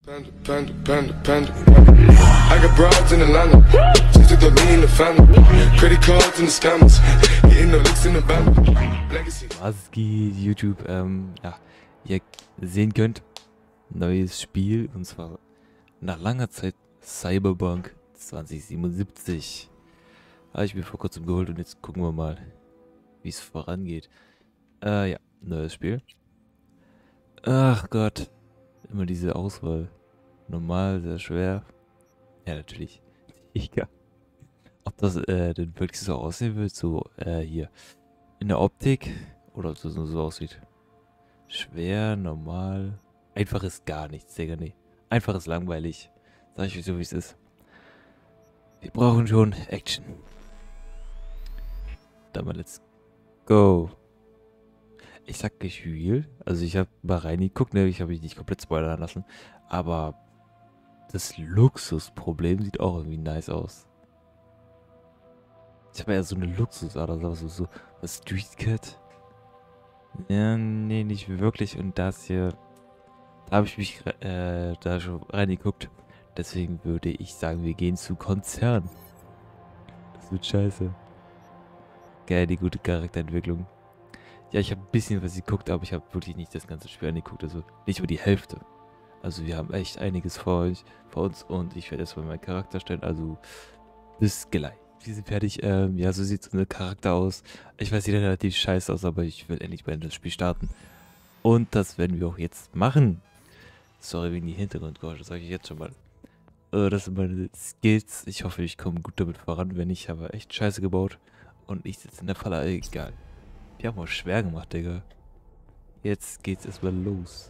Panda. I got broads in Atlanta. Just to throw me in the family. Credit cards and the scammers. Getting no licks in the band. Legacy. Was geht, YouTube? Ja, ihr sehen könnt, neues Spiel, und zwar nach langer Zeit Cyberpunk 2077. Habe ich mir vor kurzem geholt und jetzt gucken wir mal, wie es vorangeht. Ja, neues Spiel. Ach Gott, immer diese Auswahl. Normal, sehr schwer. Ja, natürlich. Egal. Ob das denn wirklich so aussehen wird, so hier in der Optik, oder ob das nur so aussieht. Schwer, normal. Einfach ist gar nichts, Digga, nee. Einfach ist langweilig. Sag ich euch so, wie es ist. Wir brauchen schon Action. Dann mal let's go. Ich sag Gefühl, also ich habe mal reingeguckt, ne, ich habe mich nicht komplett spoilern lassen, aber das Luxusproblem sieht auch irgendwie nice aus. Ich habe ja so eine Luxusader, so was Street Cat. Ja, nee, nicht wirklich. Und das hier, da habe ich mich da schon reingeguckt. Deswegen würde ich sagen, wir gehen zu Konzern. Das wird scheiße. Geil, die gute Charakterentwicklung. Ja, ich habe ein bisschen was geguckt, aber ich habe wirklich nicht das ganze Spiel angeguckt. Also nicht über die Hälfte. Also wir haben echt einiges vor uns und ich werde erstmal meinen Charakter stellen. Also bis gleich. Wir sind fertig. Ja, so sieht so ein Charakter aus. Ich weiß, sieht relativ scheiße aus, aber ich will endlich mal das Spiel starten. Und das werden wir auch jetzt machen. Sorry wegen die Hintergrundgeräusche, das sage ich jetzt schon mal. Das sind meine Skills. Ich hoffe, ich komme gut damit voran. Wenn nicht, habe ich echt scheiße gebaut. Und ich sitze in der Falle. Egal. Wir haben auch schwer gemacht, Digga. Jetzt geht's erstmal los.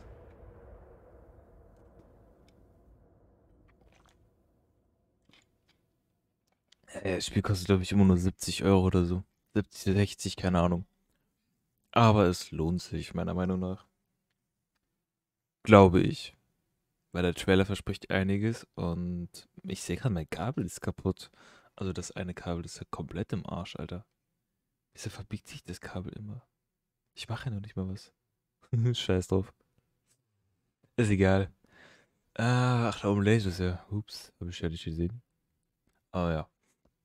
Das Spiel kostet, glaube ich, immer nur 70 Euro oder so. 70, 60, keine Ahnung. Aber es lohnt sich, meiner Meinung nach. Glaube ich. Weil der Trailer verspricht einiges und ich sehe gerade, mein Kabel ist kaputt. Also das eine Kabel ist ja komplett im Arsch, Alter. Wieso verbiegt sich das Kabel immer? Ich mache ja noch nicht mal was. Scheiß drauf. Ist egal. Ach, da oben Laser ist ja. Ups, habe ich ja nicht gesehen. Aber ja.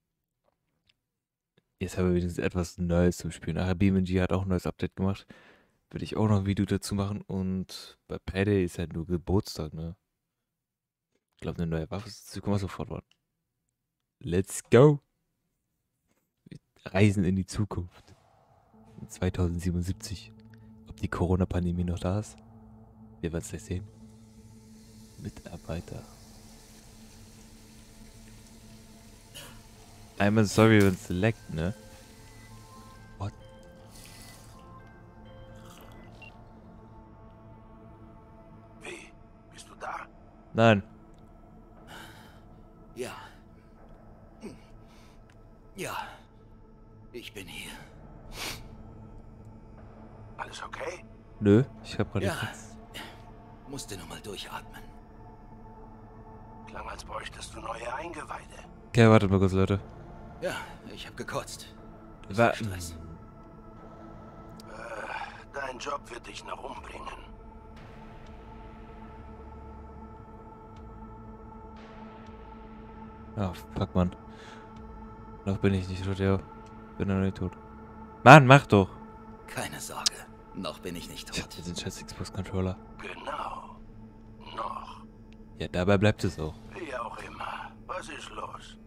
Jetzt haben wir wenigstens etwas Neues zum Spielen. Ach, BeamNG hat auch ein neues Update gemacht. Würde ich auch noch ein Video dazu machen. Und bei Payday ist halt nur Geburtstag, ne? Ich glaube, eine neue Waffe ist dazu. Können wir sofort warten. Let's go! Wir reisen in die Zukunft. 2077. Ob die Corona-Pandemie noch da ist? Wir werden es gleich sehen. Mitarbeiter. Einmal sorry, wenn es leckt, ne? What? Wie? Bist du da? Nein. Ja. Ja. Ich bin hier. Alles okay? Nö, ich hab gerade Ja. nichts. Musste nur mal durchatmen. Klang, als bräuchtest du neue Eingeweide. Okay, wartet mal kurz, Leute. Ja, ich hab gekotzt. Stress. Dein Job wird dich noch umbringen. Ah, fuck, Mann. Noch bin ich nicht tot, ja. Bin noch nicht tot. Mann, mach doch! Keine Sorge. Noch bin ich nicht Ich hab tot. den scheiß Xbox-Controller. Genau. Noch. Ja, dabei bleibt es auch. Wie auch immer. Was ist los?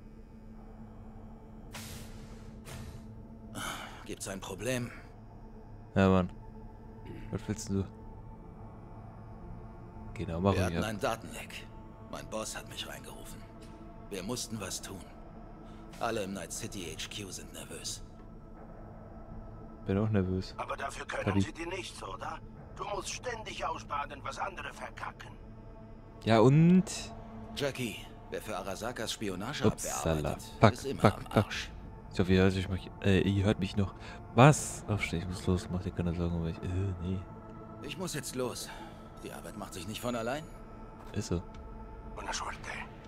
Gibt's ein Problem? Ja, Mann. Was willst du? Genau, machen Wir wir. hatten Ja. ein Datenleck. Mein Boss hat mich reingerufen. Wir mussten was tun. Alle im Night City HQ sind nervös. Bin auch nervös. Aber dafür können Paddy. sie dir nichts, oder? Du musst ständig ausbaden, was andere verkacken. Ja, und? Jackie, wer für Arasakas Spionageabwehr Upsala. arbeitet, Fuck, ist immer fuck, am fuck. Arsch. Ich hoffe, ihr hört mich noch. Was? Aufstehen, ich muss los. Mach dir keine Sorgen, aber nee. Ich muss jetzt los. Die Arbeit macht sich nicht von allein. Ist so. Buona suerte.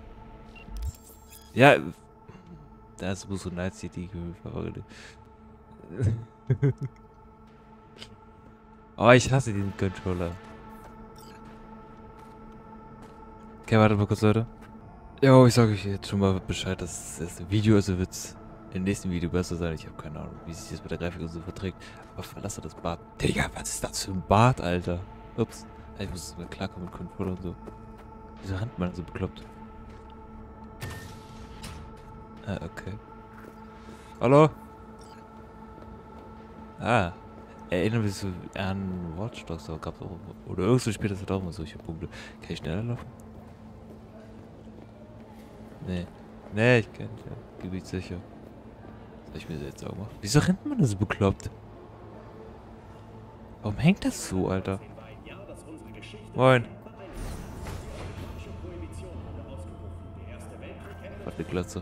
Ja, das muss so Night City verfolgen. Oh, ich hasse diesen Controller. Okay, warte mal kurz, Leute. Jo, ich sage euch jetzt schon mal Bescheid, dass das Video, also wird's im nächsten Video besser sein. Ich habe keine Ahnung, wie sich das mit der Grafik und so verträgt. Aber verlasse das Bad. Digga, was ist das für ein Bad, Alter? Ups. Ich muss mal klarkommen mit Controller und so. Wieso rennt man so bekloppt? Ah, okay. Hallo? Ah. Erinnern wir so an Watch Dogs, da gab's auch. Oder irgendwo später hat auch mal solche Punkte. Kann ich schneller laufen? Nee. Nee, ich kann nicht. Ja. Gebietssicher. Soll ich mir das jetzt auch machen? Wieso rennt man das so bekloppt? Warum hängt das so, Alter? Moin. Warte, Glatze.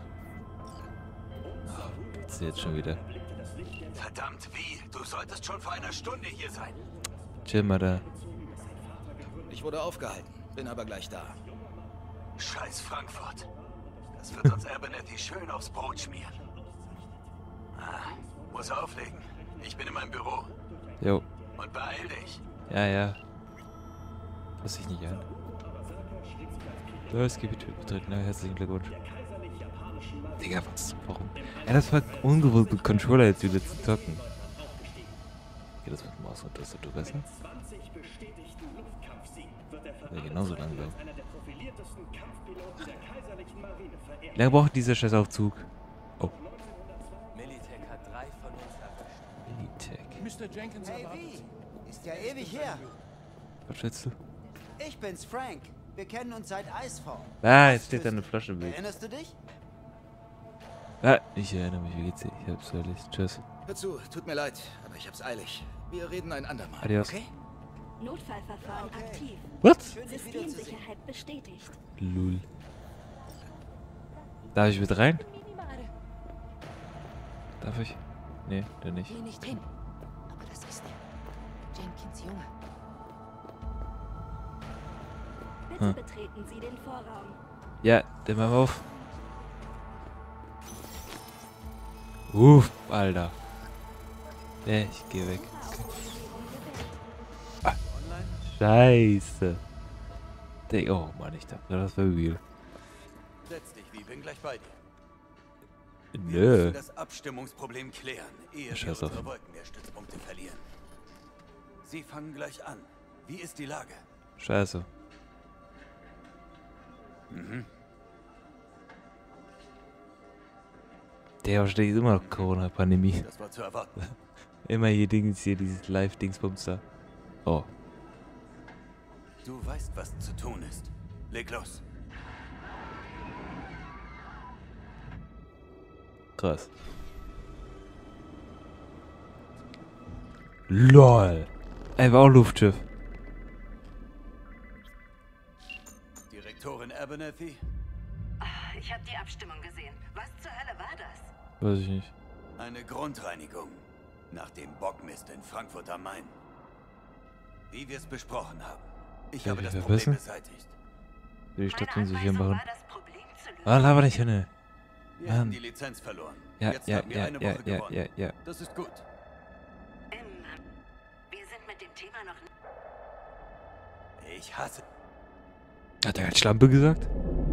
Oh, jetzt jetzt schon wieder. Verdammt, wie? Du solltest schon vor einer Stunde hier sein. Chill mal da. Ich wurde aufgehalten, bin aber gleich da. Scheiß Frankfurt. Das wird uns Abernathy schön aufs Brot schmieren. Muss auflegen. Ich bin in meinem Büro. Jo. Und beeil dich. Ja, ja. Pass ich nicht an. Das Gebiet wird betreten. Ja, herzlichen Glückwunsch. Digga, was? Warum? Ja, das war ungewohnt mit Controller jetzt wieder zu zocken. Okay, das wird Maus und Tastatur besser. Ja, genauso langsam. Wie lange braucht dieser scheiß Aufzug? Oh. Militech hat 3 von uns erwischt. Militech. Mr. Jenkins Hey, erwartet wie? Sie. Ist ja ewig her. Was schätzt du? Ich bin's, Frank. Wir kennen uns seit Icefall. Ah, jetzt steht da eine Flasche im Weg. Erinnerst du dich? Ah, ich erinnere mich. Wie geht's dir? Ich hab's erledigt. Tschüss. Hör zu, tut mir leid, aber ich hab's eilig. Wir reden ein andermal. Adios. Okay? Notfallverfahren Okay. aktiv. What? Schön, dich wiederzusehen. Systemsicherheit bestätigt. Lul. Darf ich mit rein? Darf ich? Nee, der nicht. Geh nicht hin. Aber das ist er. Jenkins Junge. Bitte betreten Sie den Vorraum. Ja, dann machen wir auf. Uff, Alter. Nee, ich geh weg. Ah, Scheiße. Oh Mann, ich dachte, das wäre real. Setz dich, wie bin gleich bei dir. Wir Nö. müssen das Abstimmungsproblem klären, ehe wir Scheiß auf. unsere Wolkenmeerstützpunkte verlieren. Sie fangen gleich an. Wie ist die Lage? Scheiße. Der steht immer noch Corona-Pandemie. Das war zu erwarten. Immer hier Dings, hier dieses Live-Dingsbums da. Oh. Du weißt, was zu tun ist. Leg los. Krass. LOL. Ey, war auch Luftschiff. Direktorin Abernathy? Ich habe die Abstimmung gesehen. Was zur Hölle war das? Weiß ich nicht. Eine Grundreinigung. Nach dem Bockmist in Frankfurt am Main. Wie wir es besprochen haben. Ich Darf habe ich das Problem verbessern? beseitigt. Will die Meine Stadt unsicher Anweisung machen. war, das Problem zu lösen. Ah, laber nicht hin. Wir Mann. haben die Lizenz verloren. Ja, Jetzt ja, haben wir ja, eine ja, Woche ja, gewonnen. ja, ja. Das ist gut. Wir sind mit dem Thema noch nicht. Ich hasse. Hat er gerade Schlampe gesagt?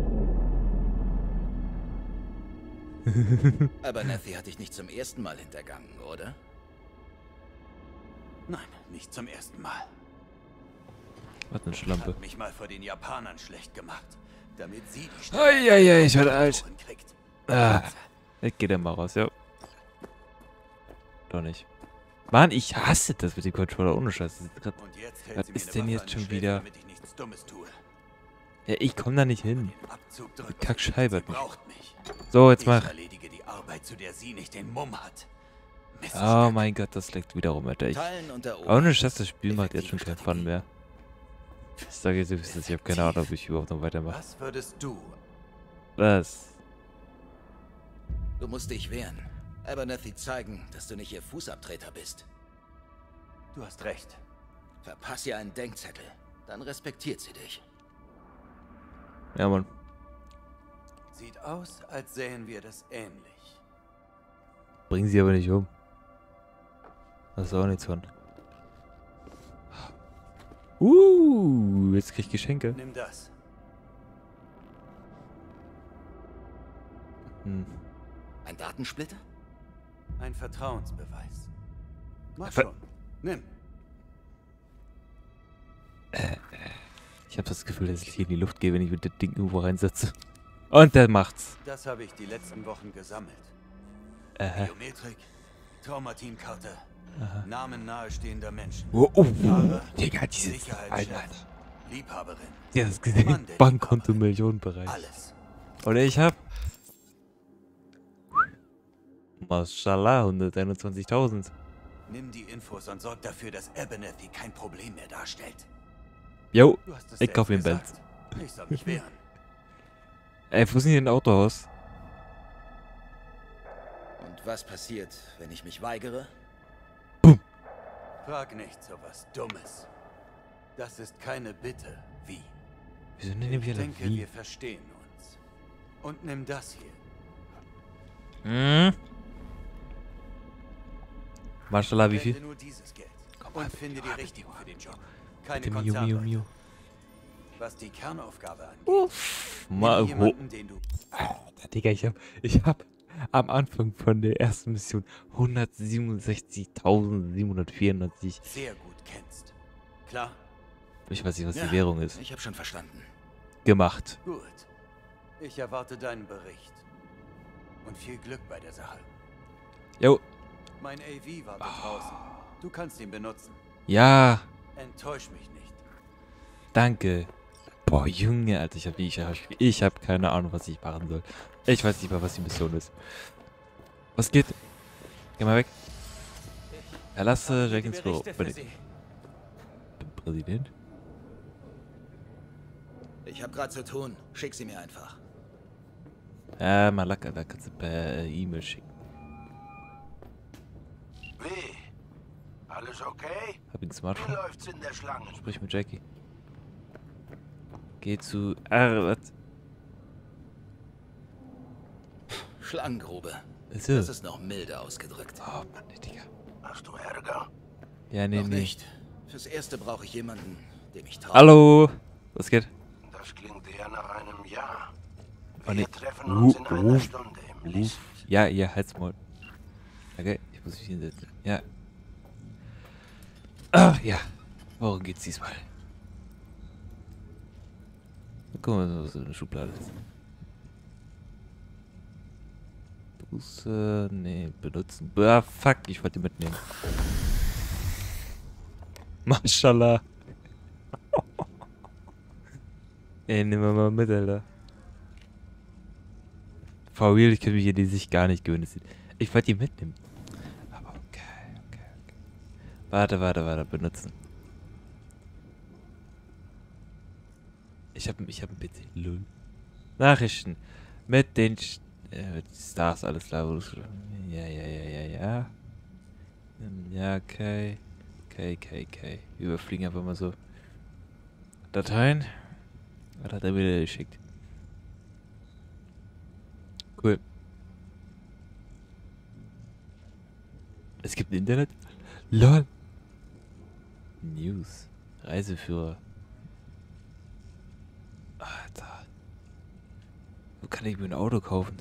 Abernathy hat dich nicht zum ersten Mal hintergangen, oder? Nein, nicht zum ersten Mal. Was eine Ich Schlampe. hab mich mal vor den Japanern schlecht gemacht, damit sie die Eieiei, ich werde alt. Motoren kriegt. Ah, jetzt geht er mal raus, ja. Doch nicht. Mann, ich hasse das mit dem Controller ohne Scheiß. Das ist grad- Und jetzt hält Was sie mir ist eine denn Waffe jetzt an den schon Schläfen, wieder? damit ich nichts Dummes tue. Ja, ich komme da nicht hin. Den Abzug drückt Die sie Kackscheibe nicht, hat sie mich. braucht mich. So, jetzt Ich mach. erledige die Arbeit, zu der sie nicht den Mumm hat. Oh Miststück. mein Gott, das leckt wieder rum, Alter. Teilen und erobern. Ohne Scheiß, das Spiel macht jetzt schon keinen Fun mehr. Ich sage jetzt, ich habe keine Ahnung, ob ich überhaupt noch weitermache. Was würdest du? Was? Du musst dich wehren. Abernathy zeigen, dass du nicht ihr Fußabtreter bist. Du hast recht. Verpass ihr einen Denkzettel. Dann respektiert sie dich. Ja, Mann. Sieht aus, als sähen wir das ähnlich. Bring sie aber nicht um. Das ist auch nichts von. Jetzt krieg ich Geschenke. Nimm das. Hm. Ein Datensplitter? Ein Vertrauensbeweis. Mach Ver- schon. Nimm. Ich habe das Gefühl, dass ich hier in die Luft gehe, wenn ich mit dem Ding irgendwo reinsetze. Und der macht's. Das habe ich die letzten Wochen gesammelt. Aha. Biometrik, Traumatinkarte, Namen nahestehender Menschen, Oh, Fahrer, Digga, dieses Sicherheitschef, Liebhaberin, Ja, das gesehen. Mann, der Bankkonto Liebhaber. Millionenbereich. alles. Oder ich hab. Mashallah, 121.000. Nimm die Infos und sorg dafür, dass Abernathy kein Problem mehr darstellt. Jo, Du hast es ich kauf mir einen selbst Benz. gesagt. Ich soll mich wehren. Ey, wo sind hier ein Autohaus? Und was passiert, wenn ich mich weigere? Frag nicht so was Dummes. Das ist keine Bitte. Wie? Wieso nennen wir Ich alle denke, wie? wir verstehen uns. Und nimm das hier. Hm? Mashallah, wie viel? Wende nur dieses Geld. Komm, Und hab finde ich, die hab ich, richtigen für den Job. Keine Bitte, Mio, Mio, Konzernleute. Mio. Was die Kernaufgabe angeht. Mal, nimm jemanden, den du... Alter, Digga, ich hab am Anfang von der ersten Mission 167.794. sehr gut kennst. Klar? Ich weiß nicht, was Ja, die Währung ist. Ich habe schon verstanden. Gemacht. Gut. Ich erwarte deinen Bericht. Und viel Glück bei der Sache. Jo. Mein AV war draußen. Du kannst ihn benutzen. Ja, Enttäusch mich nicht. danke. Boah, Junge, Alter, ich hab keine Ahnung, was ich machen soll. Ich weiß nicht mal, was die Mission ist. Was geht? Geh mal weg. Erlasse Jenkins Büro. Präsident? Ich habe gerade zu tun. Schick sie mir einfach. Malaka, da kannst du per E-Mail schicken. Wie? Alles okay? Hab ich ein Wie Smartphone? läuft's in der Schlange? Sprich mit Jackie. Geh zu... was? Schlangengrube. So. Das ist noch milde ausgedrückt. Oh Mann, Digga. Hast du Ärger? Ja, nee, Noch nee. nicht. Fürs Erste brauche ich jemanden, dem ich traue. Hallo! Was geht? Das klingt eher nach einem Ja. Oh, Wir nee. treffen uns in einer Stunde im Licht. Ja, ihr halt's mal. Okay, ich muss mich hinsetzen. Ja. Ach ja. Worum geht's diesmal? Guck mal, was in der Schublade ist. Buße, nee, benutzen. Ah, fuck, ich wollte die mitnehmen. Mashallah. Ey, nehmen wir mal mit, Alter. For real, ich könnte mich hier die Sicht gar nicht gewöhnen. Ich wollte die mitnehmen. Aber okay. Warte, benutzen. Ich hab einen PC. Lol. Nachrichten. Mit den Stars, alles klar. Ja. Ja, okay. Okay. Wir überfliegen einfach mal so. Dateien. Was hat er mir geschickt? Cool. Es gibt ein Internet? LOL. News. Reiseführer. Alter. Wo kann ich mir ein Auto kaufen?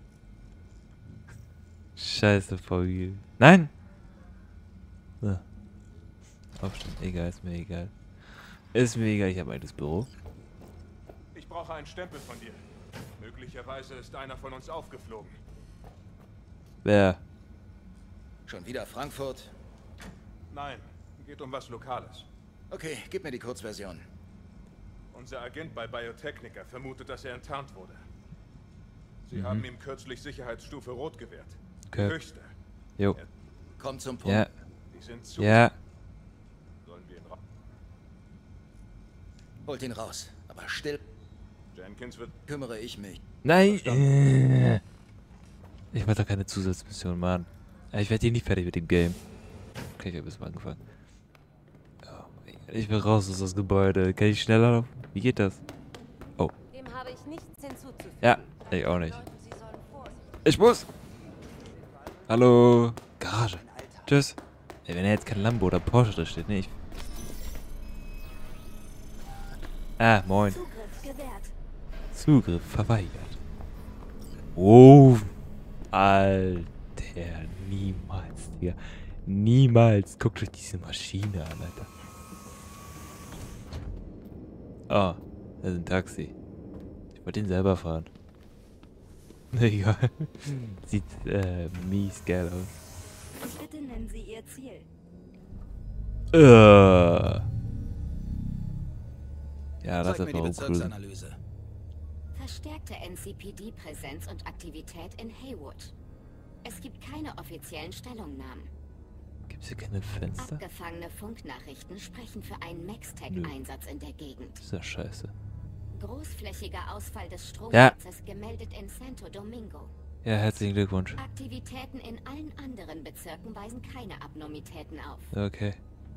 Scheiße, VW. Nein! So. Aufstehen. Egal, ist mir egal. Ist mir egal, ich habe ein eigenes Büro. Ich brauche einen Stempel von dir. Möglicherweise ist einer von uns aufgeflogen. Wer? Schon wieder Frankfurt? Nein, geht um was Lokales. Okay, gib mir die Kurzversion. Unser Agent bei Biotechnica vermutet, dass er enttarnt wurde. Sie haben ihm kürzlich Sicherheitsstufe Rot gewährt. Okay. Die höchste. Jo. Komm zum Punkt. Ja. Die sind zu. Ja. Sollen wir ihn raus? Holt ihn raus. Aber still Jenkins wird... kümmere ich mich. Nein! Ich mach doch keine Zusatzmission, Mann. Ich werde hier nicht fertig mit dem Game. Okay, ich habe bis mal angefangen. Oh mein Gott, ich will raus aus das Gebäude. Kann ich schneller laufen? Wie geht das? Oh. Dem habe ich nichts hinzuzufügen. Ja, ich auch nicht. Leute, Sie sollen vorsichtig Ich muss! Hallo! Garage. Tschüss. Ey, wenn er jetzt kein Lambo oder Porsche da steht, ne? Ich... Moin. Zugriff gewährt. Zugriff verweigert. Oh, Alter, niemals, Digga. Niemals. Guckt euch diese Maschine an, Alter. Ah, das ist ein Taxi. Ich wollte ihn selber fahren. Egal. Sieht mies geil aus. Bitte nennen Sie Ihr Ziel. Ja, das Zeig ist mir die auch cool. Bezirksanalyse. Verstärkte NCPD-Präsenz und Aktivität in Haywood. Es gibt keine offiziellen Stellungnahmen. Gibt's hier keine Fenster? Abgefangene Funknachrichten sprechen für einen Max-Tech-Einsatz in der Gegend. Das ist ja scheiße. Großflächiger Ausfall des Stromnetzes gemeldet in Santo Domingo. Ja, herzlichen Glückwunsch. Aktivitäten in allen anderen Bezirken weisen keine Abnormitäten auf. Okay.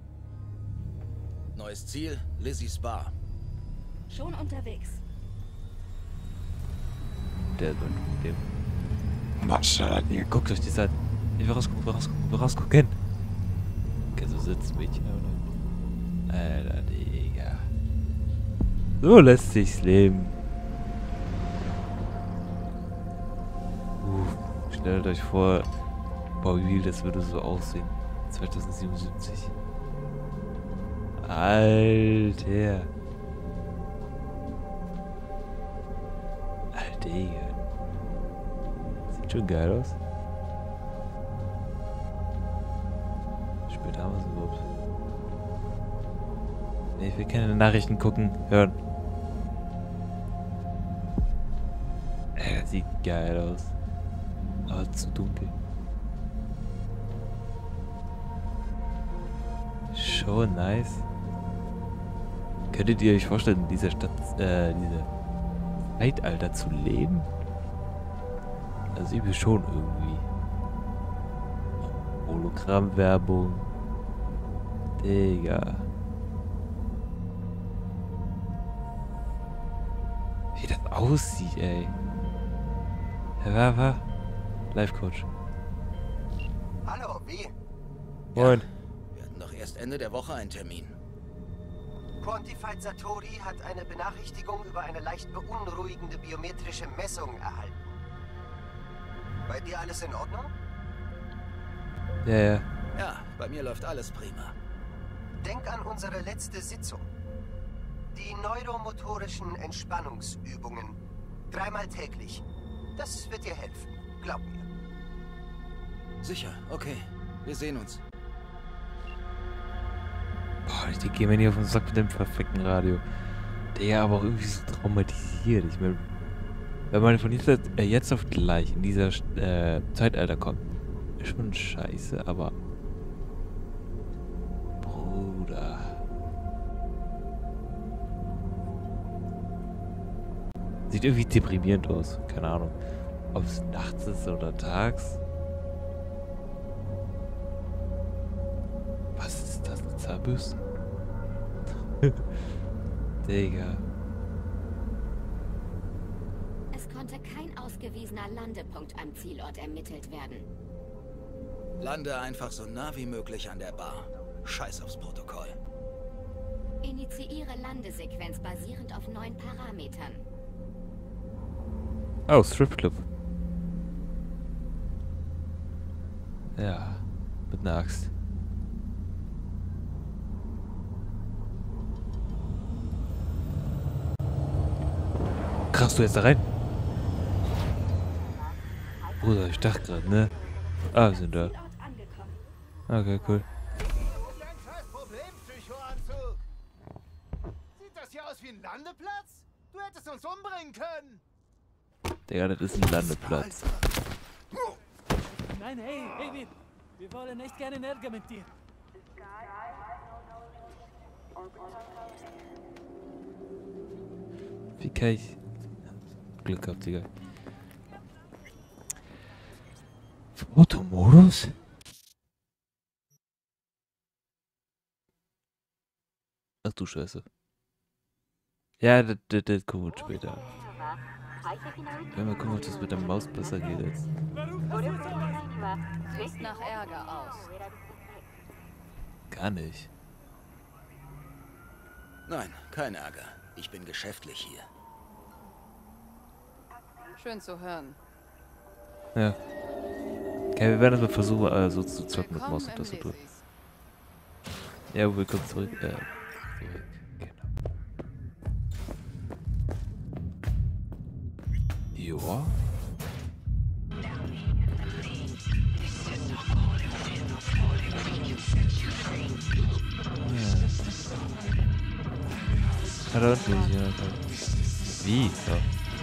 Neues Ziel, Lizzie's Bar. Schon unterwegs. Der ist ein Problem. Maschallah, guckt euch das an. Ich will rausgucken. Okay, so sitzt Mädchen, oder? Alter, Digga. So lässt sich's leben. Stellt euch vor, boah, wie das würde so aussehen. 2077. Alter. Alter, Digga. Sieht schon geil aus. Wie spät haben wir es überhaupt? Nee, ich will keine Nachrichten gucken, hören. Das sieht geil aus. Aber zu dunkel. Schon nice. Könntet ihr euch vorstellen, in dieser Stadt, diese Zeitalter zu leben? Also ich will schon irgendwie. Hologrammwerbung. Digga. Wie das aussieht, ey. Wer? Life Coach. Hallo, wie? Moin. Wir hatten doch erst Ende der Woche einen Termin. Quantified Satori hat eine Benachrichtigung über eine leicht beunruhigende biometrische Messung erhalten. Bei dir alles in Ordnung? Ja. Ja, bei mir läuft alles prima. Denk an unsere letzte Sitzung. Die neuromotorischen Entspannungsübungen. 3-mal täglich. Das wird dir helfen. Glaub mir. Sicher, okay. Wir sehen uns. Boah, die gehen mir nicht auf den Sack mit dem perfekten Radio. Der aber auch irgendwie so traumatisiert. Ich meine, wenn man von jetzt auf gleich in dieser Zeitalter kommt, ist schon scheiße, aber Bruder. Sieht irgendwie deprimierend aus. Keine Ahnung. Ob es nachts ist oder tags. Was ist das? Eine Zahnbürste? Digga. Es konnte kein ausgewiesener Landepunkt am Zielort ermittelt werden. Lande einfach so nah wie möglich an der Bar. Scheiß aufs Protokoll. Initiiere Landesequenz basierend auf 9 Parametern. Oh, Stripclub. Ja, mit einer Axt. Krass, du jetzt da rein? Bruder, ich dachte gerade, ne? Ah, wir sind da. Okay, cool. Dein scheiß Problem, Psychoanzug. Sieht das hier aus wie ein Landeplatz? Du hättest uns umbringen können. Digga, das ist ein Landeplatz. Nein, hey, wir wollen nicht gerne in Ärger mit dir. Wie kann ich... Glück gehabt, Digga. Fotomodus? Ach du Scheiße. Ja, das kommt später. Wenn wir gucken, ob das mit der Maus besser geht jetzt. Sieht nach Ärger aus. Gar nicht. Nein, kein Ärger. Ich bin geschäftlich hier. Schön zu hören. Ja. Okay, wir werden das mal versuchen, so zu zocken mit Maus und Tastatur. Ja, willkommen zurück. Genau. Joa. Ja, da unten ist jemand. Wie? Ja.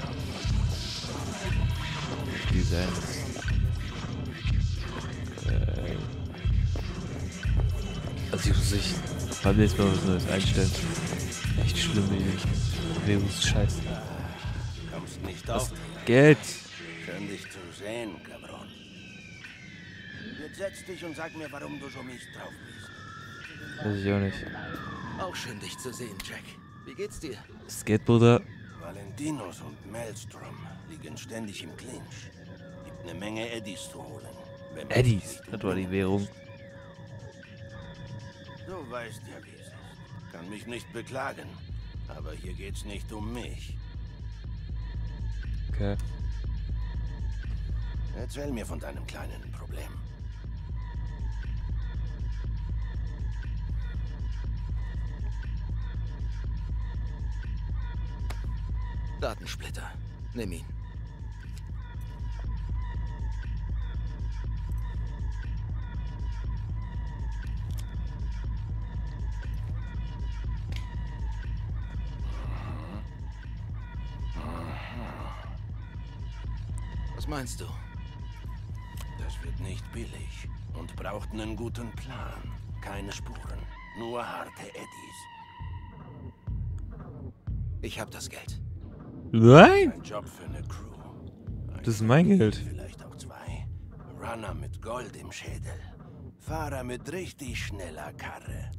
Wie sein das? Also ich muss sich beim nächsten Mal was Neues einstellen. Echt schlimm, wie Bewegungsscheiß. Kommst nicht Was auf. Geld? Schön dich zu sehen, Cabron. Jetzt setz dich und sag mir, warum du so mies drauf bist. Weiß ich auch nicht. Auch schön, dich zu sehen, Jack. Wie geht's dir? Skateboarder. Valentinos und Maelstrom liegen ständig im Clinch. Gibt eine Menge Eddies zu holen. wenn man Eddies, sich nicht das war die Währung. Du weißt ja, wie es ist. Kann mich nicht beklagen. Aber hier geht's nicht um mich. Okay. Erzähl mir von deinem kleinen Problem. Datensplitter. Nimm ihn. Was meinst du? Das wird nicht billig und braucht einen guten Plan. Keine Spuren, nur harte Eddies. Ich hab das Geld. Nein! Ein Job für eine Crew. Das ist mein Geld. Vielleicht auch zwei. Runner mit Gold im Schädel. Fahrer mit richtig schneller Karre.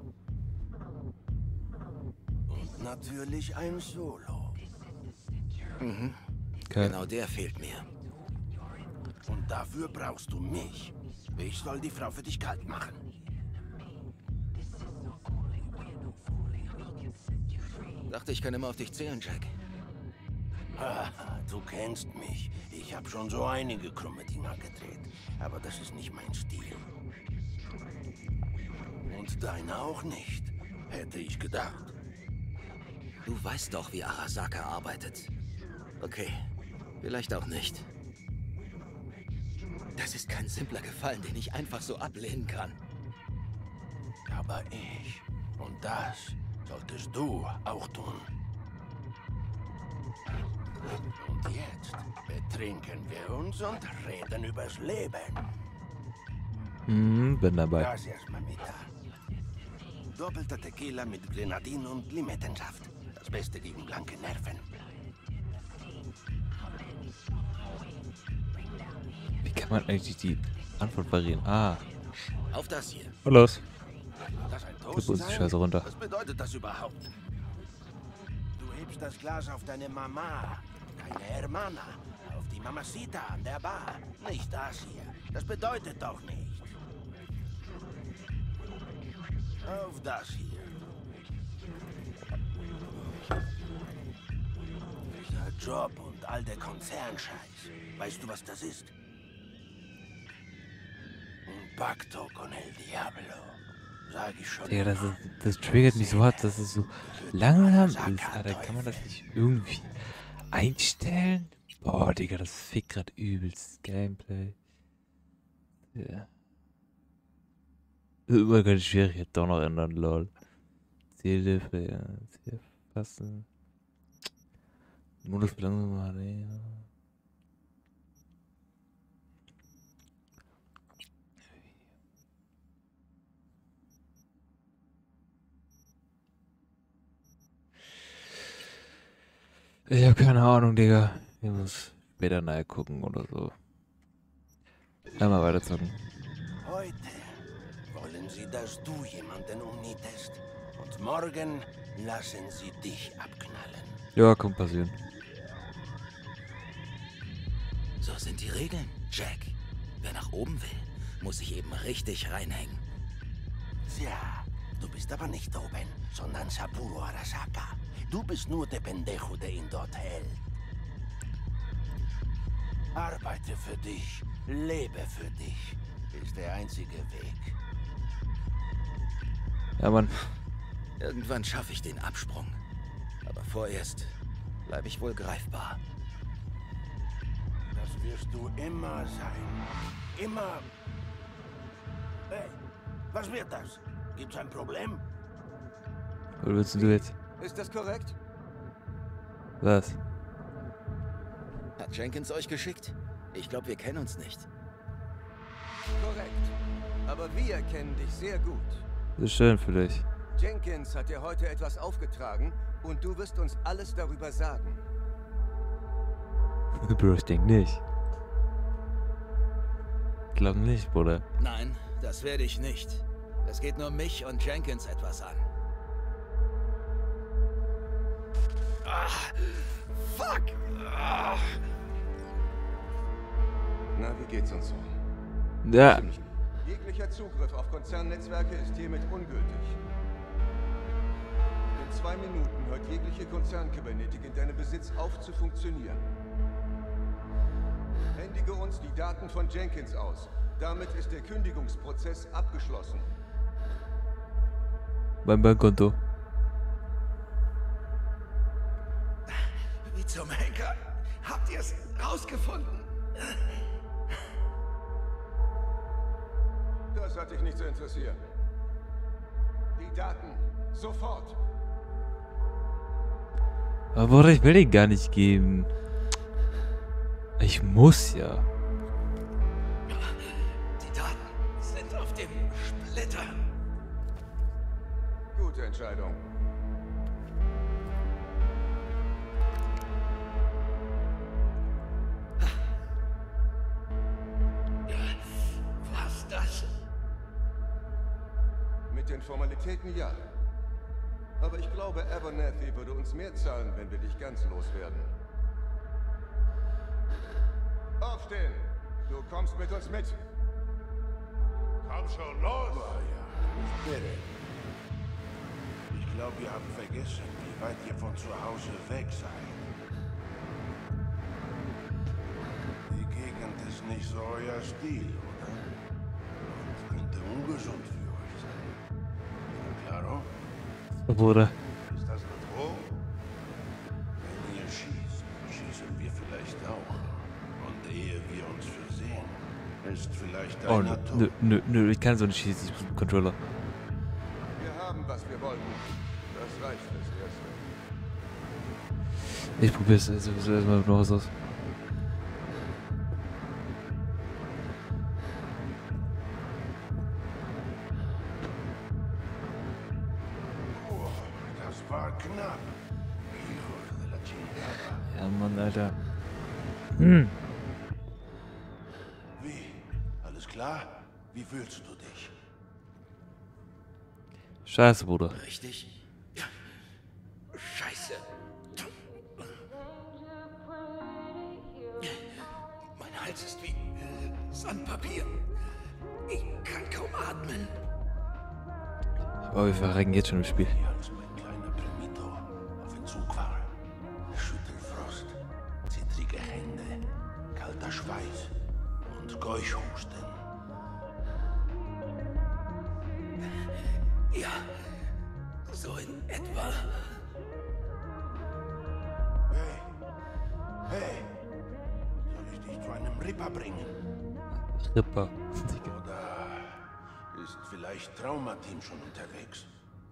Und natürlich ein Solo. Mhm. Okay. Genau der fehlt mir. Und dafür brauchst du mich. Ich soll die Frau für dich kalt machen. Dachte, ich kann immer auf dich zählen, Jack. Haha, du kennst mich. Ich habe schon so einige krumme Dinger gedreht. Aber das ist nicht mein Stil. Und deiner auch nicht. Hätte ich gedacht. Du weißt doch, wie Arasaka arbeitet. Okay, vielleicht auch nicht. Das ist kein simpler Gefallen, den ich einfach so ablehnen kann. Aber ich. Und das solltest du auch tun. Und jetzt betrinken wir uns und reden übers Leben. Bin dabei. Gracias, Mamita. Doppelter Tequila mit Grenadin und Limettensaft. Das Beste gegen blanke Nerven. Wie kann man eigentlich die Antwort variieren? Ah. Auf das hier. Und los. Das ein Gib Toast uns die sein? Scheiße runter. Was bedeutet das überhaupt? Du hebst das Glas auf deine Mama, deine Hermana, auf die Mamacita an der Bar. Nicht das hier. Das bedeutet doch nicht. Auf das hier. Dieser Job und all der Konzernscheiß. Weißt du, was das ist? Un pacto con el diablo. Sag ich schon. Digga, das triggert mich so hart, dass es so langsam ist. Alter, kann man das nicht irgendwie einstellen? Boah, Digga, das fickt gerade übelst. Gameplay. Ja. Immer ganz schwierig, jetzt doch noch ändern, lol. Zielhilfe, ja. Ziel fassen. Modus langsam, ja. Ich hab keine Ahnung, Digga. Ich muss später nahe gucken oder so. Einmal weiterzocken. Heute wollen sie, dass du jemanden umnietest. Und morgen lassen sie dich abknallen. Ja, kann passieren. So sind die Regeln, Jack. Wer nach oben will, muss sich eben richtig reinhängen. Tja, du bist aber nicht oben, sondern Saburo Arasaka. Du bist nur der Pendejo, der ihn dort hält. Arbeite für dich, lebe für dich. Ist der einzige Weg. Ja, Mann. Irgendwann schaffe ich den Absprung. Aber vorerst bleibe ich wohl greifbar. Das wirst du immer sein. Immer. Hey, was wird das? Gibt's ein Problem? Was willst du jetzt? Ist das korrekt? Was? Hat Jenkins euch geschickt? Ich glaube, wir kennen uns nicht. Korrekt. Aber wir kennen dich sehr gut. Das ist schön für dich. Jenkins hat dir heute etwas aufgetragen und du wirst uns alles darüber sagen. Bro, ich denke nicht. Glaub nicht, Bruder. Nein, das werde ich nicht. Es geht nur mich und Jenkins etwas an. Fuck! Na, wie geht's uns so? Ja. Jeglicher Zugriff auf Konzernnetzwerke ist hiermit ungültig. In 2 Minuten hört jegliche Konzernkybernetik in deinem Besitz auf zu funktionieren. Händige uns die Daten von Jenkins aus. Damit ist der Kündigungsprozess abgeschlossen. Mein Bankkonto. Wie zum Henker? Habt ihr es rausgefunden? Das hat dich nicht zu interessieren. Die Daten, sofort! Aber Bruder, ich will den gar nicht geben. Ich muss ja. Die Daten sind auf dem Splitter. Gute Entscheidung. Was das? Mit den Formalitäten ja. Aber ich glaube, Abernathy würde uns mehr zahlen, wenn wir dich ganz loswerden. Aufstehen! Du kommst mit uns mit! Komm schon, los! Bitte. Ich glaube, ihr habt vergessen, wie weit ihr von zu Hause weg seid. Die Gegend ist nicht so euer Stil, oder? Und könnte ungesund für euch sein. Klaro? Bruder. Ist das eine Drohung? Wenn ihr schießt, schießen wir vielleicht auch. Und ehe wir uns versehen, ist vielleicht Oh, einer tot. nö, ich kann so nicht schießen, ich bin Controller. Wir haben, was wir wollten. Das reicht fürs Erste. Ich probier's sowieso erstmal noch was aus. Das war knapp. Hijo de la chingada. Ja, Mann, Alter. Wie? Alles klar? Wie fühlst du dich? Scheiße, Bruder. Richtig? Ja. Scheiße. Mein Hals ist wie Sandpapier. Ich kann kaum atmen. Oh, wir verrecken jetzt schon im Spiel. Als mein kleiner Primito auf Entzug war. Schüttelfrost, zittrige Hände, kalter Schweiß und Keuchhusten. Ja, so in etwa. Hey, soll ich dich zu einem Ripper bringen? Ripper. Oder ist vielleicht Traumateam schon unterwegs?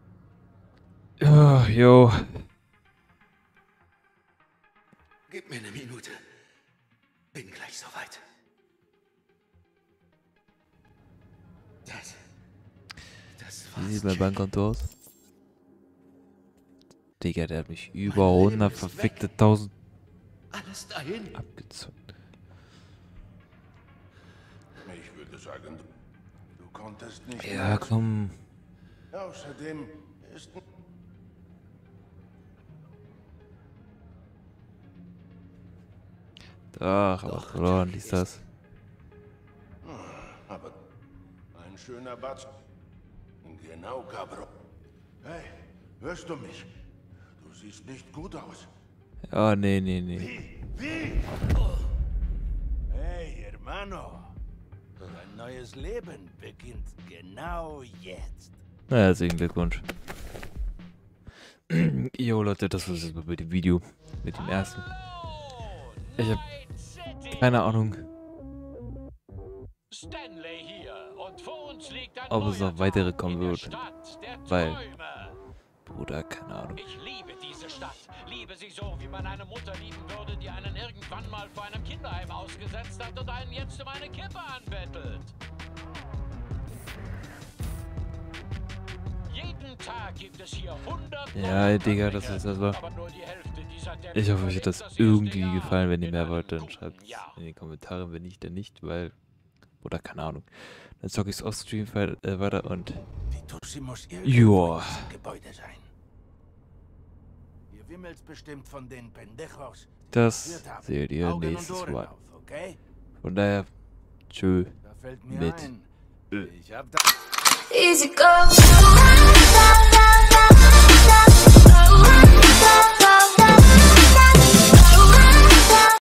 Oh, jo. Gib mir eine Minute. Bin gleich soweit. Wie sieht mein Bankkonto aus? Digga, der hat mich über 100 verfickte 1000 Alles dahin. abgezockt. Ich würde sagen, du konntest nicht. Ja, komm. Außerdem ist. Ach, aber verloren, liest das. Aber ein schöner Batz. Genau, Cabro. Hey, hörst du mich? Du siehst nicht gut aus. Oh, nee. Wie? hermano. Dein neues Leben beginnt genau jetzt. Na, herzlichen Glückwunsch. Jo Leute, das war es jetzt bei dem Video. Mit dem ersten. Ich habe keine Ahnung, ob es noch weitere kommen wird. Weil, Bruder, keine Ahnung. Ich liebe diese Stadt. Liebe sie so, wie man eine Mutter lieben würde, die einen irgendwann mal vor einem Kinderheim ausgesetzt hat und einen jetzt um eine Kippe anbettelt. Jeden Tag gibt es hier 100. Ja, Digga, das ist das war. Ich hoffe, euch hat das irgendwie gefallen. Wenn ihr mehr wollt, dann schreibt es in die Kommentare. Wenn nicht, dann nicht, weil, oder keine Ahnung. Dann zocke ich es off-stream weiter und joa. Das seht ihr nächstes Mal. Von daher, tschö mit Ö. Easy go.